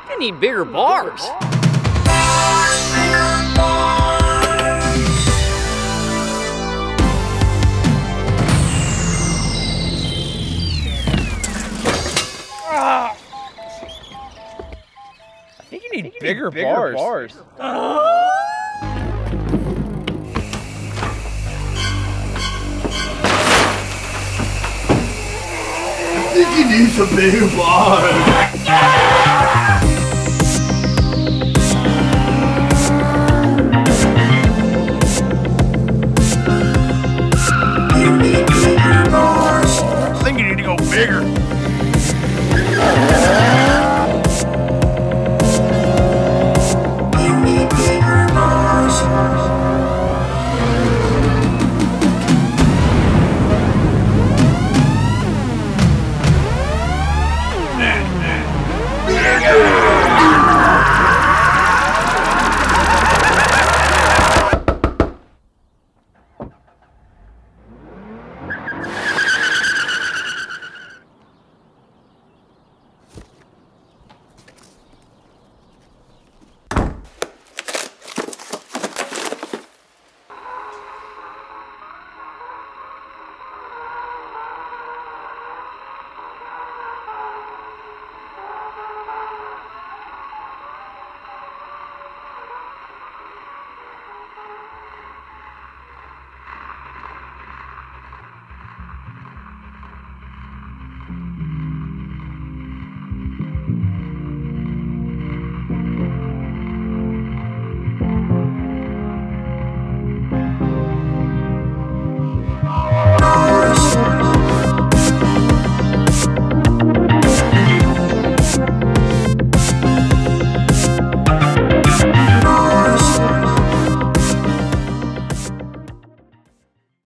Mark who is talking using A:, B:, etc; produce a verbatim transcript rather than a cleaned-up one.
A: I need bigger bars.
B: I think you need, think you bigger, need bigger bars. bars.
C: I think you need some bigger bars.
B: I think you need to go bigger.
C: Bigger!